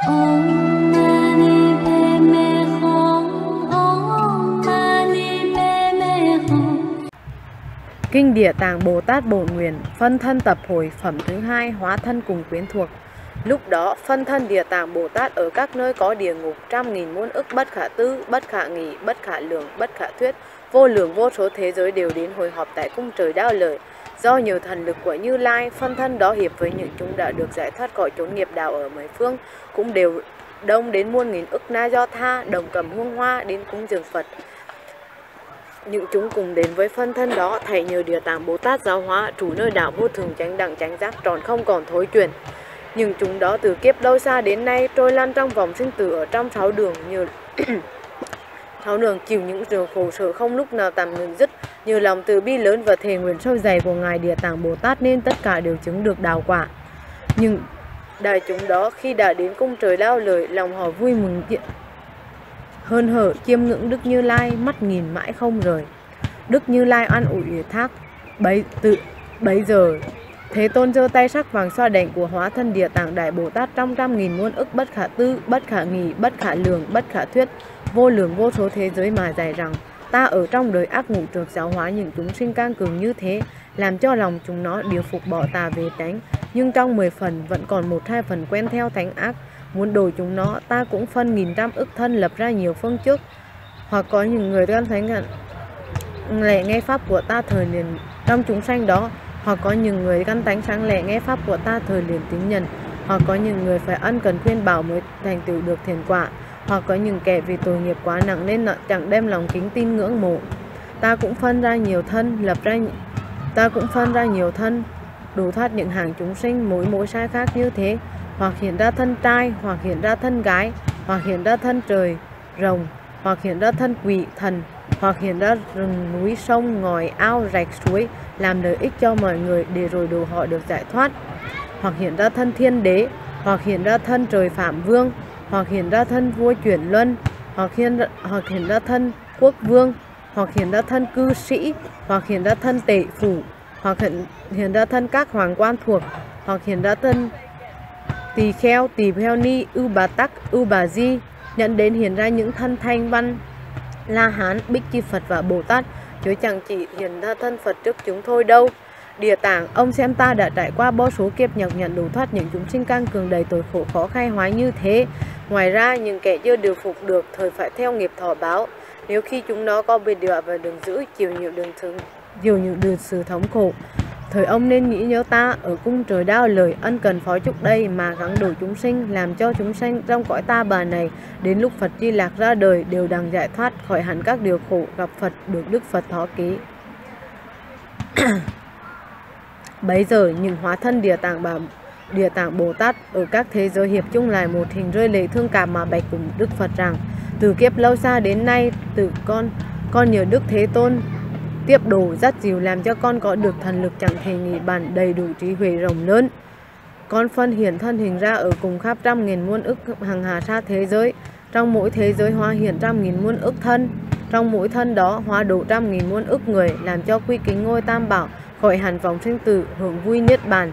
Om Mani Padme Hum. Om Mani Padme Hum. Kinh Địa Tạng Bồ Tát Bổn Nguyện, phân thân tập hồi phẩm thứ 2, hóa thân cùng quyến thuộc. Lúc đó, phân thân Địa Tạng Bồ Tát ở các nơi có địa ngục, trăm nghìn muôn ức bất khả tư, bất khả nghị, bất khả lượng, bất khả thuyết, vô lượng vô số thế giới đều đến hội họp tại cung trời Đao Lợi. Do nhiều thần lực của Như Lai, phân thân đó hiệp với những chúng đã được giải thoát khỏi chốn nghiệp đạo ở mười phương, cũng đều đông đến muôn nghìn ức na do tha, đồng cầm hương hoa đến cúng dường Phật. Những chúng cùng đến với phân thân đó, thảy nhờ Địa Tạng Bồ Tát giáo hóa, trú nơi đạo vô thường chánh đẳng chánh giác tròn không còn thối chuyển. Nhưng chúng đó từ kiếp lâu xa đến nay trôi lăn trong vòng sinh tử ở trong sáu đường, như sáu đường chịu những điều khổ sở không lúc nào tạm ngừng dứt. Như lòng từ bi lớn và thề nguyện sâu dày của ngài Địa Tạng Bồ Tát nên tất cả đều chứng được đạo quả. Nhưng đại chúng đó khi đã đến cung trời Đao Lợi, lòng họ vui mừng hơn hở chiêm ngưỡng Đức Như Lai, mắt nhìn mãi không rời. Đức Như Lai an ủi ủy thác. Bấy giờ Thế Tôn giơ tay sắc vàng xoa đảnh của hóa thân Địa Tạng Đại Bồ Tát trong trăm nghìn muôn ức bất khả tư, bất khả nghị, bất khả lượng, bất khả thuyết, vô lượng vô số thế giới mà dạy rằng: ta ở trong đời ác ngũ trược giáo hóa những chúng sinh can cường như thế, làm cho lòng chúng nó điều phục bỏ tà về tánh, nhưng trong 10 phần vẫn còn 1-2 phần quen theo tánh ác. Muốn đổi chúng nó, ta cũng phân nghìn trăm ức thân lập ra nhiều phương trước. Hoặc có những người căn thánh lẽ nghe pháp của ta thời liền trong chúng sanh đó, hoặc có những người căn tánh sáng lẻ nghe pháp của ta thời liền tín nhận, hoặc có những người phải ân cần khuyên bảo mới thành tựu được thiền quả, hoặc có những kẻ vì tội nghiệp quá nặng nên chẳng đem lòng kính tin ngưỡng mộ. Ta cũng phân ra nhiều thân, đủ thoát những hàng chúng sinh mỗi sai khác như thế, hoặc hiện ra thân trai, hoặc hiện ra thân gái, hoặc hiện ra thân trời rồng, hoặc hiện ra thân quỷ thần, hoặc hiện ra rừng núi sông ngòi ao rạch suối, làm lợi ích cho mọi người để rồi độ họ được giải thoát. Hoặc hiện ra thân thiên đế, hoặc hiện ra thân trời phạm vương, hoặc hiện ra thân vua chuyển luân, hoặc hiện ra thân quốc vương, hoặc hiện ra thân cư sĩ, hoặc hiện ra thân tể phủ, hoặc hiện ra thân các hoàng quan thuộc, hoặc hiện ra thân tỳ kheo ni, ưu bà tắc, ưu bà di, nhận đến hiện ra những thân thanh văn La Hán, Bích Chi Phật và Bồ Tát, chứ chẳng chỉ hiện ra thân Phật trước chúng thôi đâu. Địa Tạng, ông xem ta đã trải qua vô số kiếp nhọc nhằn đủ thoát những chúng sinh can cường đầy tội khổ khó khai hóa như thế. Ngoài ra, những kẻ chưa điều phục được thời phải theo nghiệp thọ báo. Nếu khi chúng nó có biệt địa và đường giữ chịu những đường sự thống khổ, thời ông nên nghĩ nhớ ta ở cung trời Đao Lợi ân cần phó chúc đây mà gắng đổi chúng sinh, làm cho chúng sinh trong cõi ta bà này đến lúc Phật Di Lạc ra đời đều đặng giải thoát khỏi hẳn các điều khổ, gặp Phật được Đức Phật thọ ký. Bấy giờ những hóa thân Địa Tạng Bồ Tát ở các thế giới hiệp chung lại một hình rơi lệ thương cảm mà bạch cùng Đức Phật rằng: từ kiếp lâu xa đến nay, từ con nhờ Đức Thế Tôn tiếp độ dắt dìu làm cho con có được thần lực chẳng thể nghĩ bàn, đầy đủ trí huệ rộng lớn. Con phân hiển thân hình ra ở cùng khắp trăm nghìn muôn ức hằng hà sa thế giới, trong mỗi thế giới hóa hiển trăm nghìn muôn ức thân, trong mỗi thân đó hóa độ trăm nghìn muôn ức người, làm cho quy kính ngôi Tam Bảo, khỏi hẳn vòng sinh tử, hưởng vui niết bàn.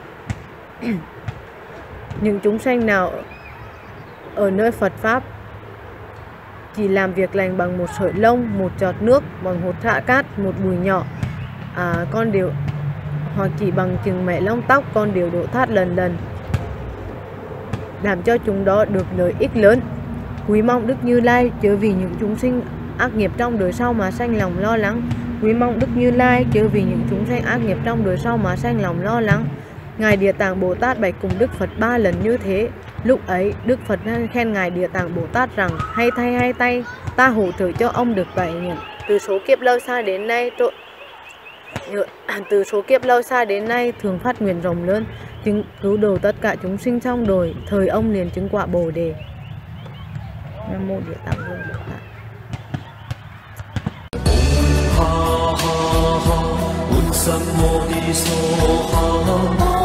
Những chúng sanh nào ở nơi Phật pháp chỉ làm việc lành bằng một sợi lông, một giọt nước, bằng hột xạ cát, một bụi nhỏ, con đều, hoặc chỉ bằng chừng mẻ lông tóc, con đều độ thoát lần lần, làm cho chúng đó được lợi ích lớn. Quý mong Đức Như Lai chớ vì những chúng sinh ác nghiệp trong đời sau mà sanh lòng lo lắng. Quý mong Đức Như Lai chớ vì những chúng sanh ác nghiệp trong đời sau mà sanh lòng lo lắng. Ngài Địa Tạng Bồ Tát bạch cùng Đức Phật 3 lần như thế. Lúc ấy Đức Phật khen Ngài Địa Tạng Bồ Tát rằng: hay thay, ta hỗ trợ cho ông được 7 nguyện. Từ số kiếp lâu xa đến nay thường phát nguyện rộng lớn, chứng cứu độ tất cả chúng sinh trong đời, thời ông liền chứng quả Bồ Đề. Nam mô Địa Tạng Bồ Tát.